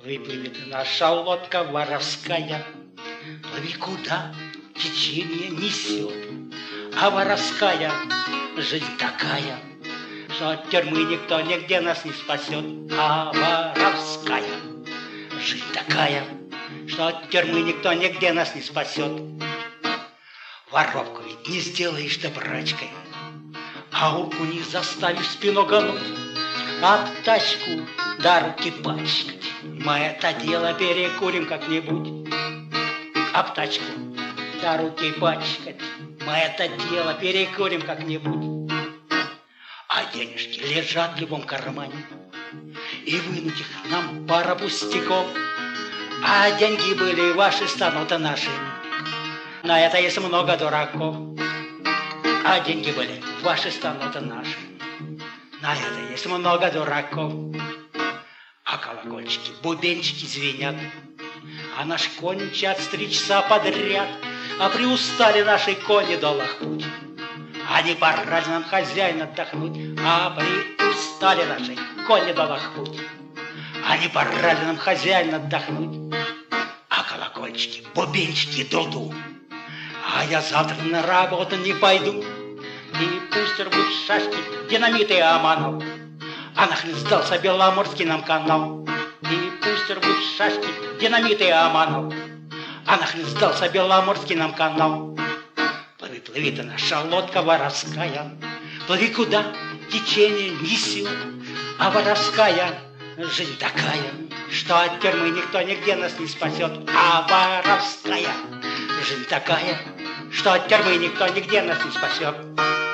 Выплывет наша лодка воровская, плыви куда течение несет. А воровская жизнь такая, что от тюрьмы никто нигде нас не спасет. А воровская жизнь такая, что от тюрьмы никто нигде нас не спасет. Воровку ведь не сделаешь ты брачкой, а руку не заставишь спину гнуть, а тачку до руки пачкать. Мы это дело перекурим как-нибудь. Об тачку до руки пачкать, мы это дело перекурим как-нибудь. А денежки лежат в любом кармане, и вынуть их нам пара пустяков. А деньги были ваши, станут наши. На это есть много дураков. А деньги были ваши, станут наши. На это есть много дураков. А колокольчики, бубенчики звенят, а наш конь мчат 3 часа подряд. А приустали наши кони долг путь, а не пора ли нам, хозяин, отдохнуть? А приустали наши кони долг путь, а не пора ли нам, хозяин, отдохнуть? А колокольчики, бубенчики, дуду, а я завтра на работу не пойду. И пусть рвут шашки, динамиты и оманов, а нахрен сдался Беломорский нам канал. И пусть рвут шашки, динамиты и оманов, а нахрен сдался Беломорский нам канал. Плыви, плыви ты, наша лодка воровская, плыви куда течение несет. А воровская жизнь такая, что от тюрьмы никто нигде нас не спасет. А воровская жизнь такая, что от тюрьмы никто нигде нас не спасет.